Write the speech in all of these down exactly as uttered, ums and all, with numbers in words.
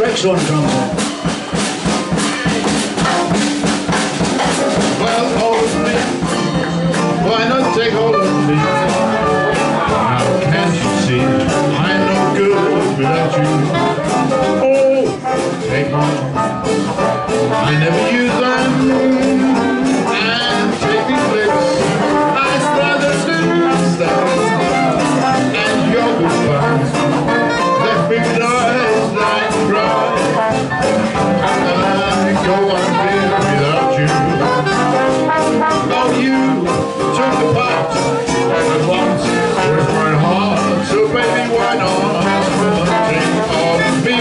Drexel on drums. Well, hold me. Why not take hold of me? How can't you see I'm no good without you? Oh, take on. I never use them. And take these lips. Nice brothers and sisters. And your goodbyes. Left me with eyes like cry. I go on here without you. Oh, you took the part at once with my heart. So baby, why not take all of me?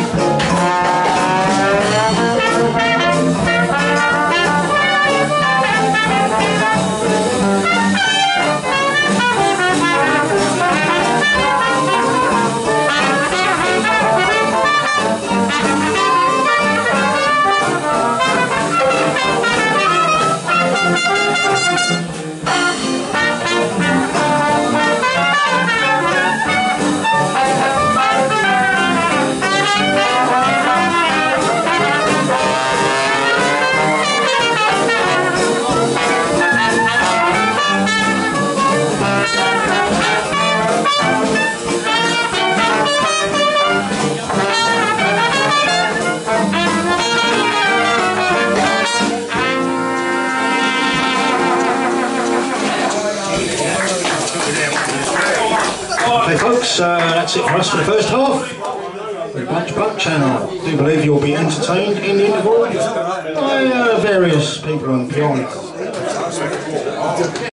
Okay folks, uh, that's it for us for the first half. The Bunch Bunch, and I do believe you'll be entertained in the interval by uh, various people on piano.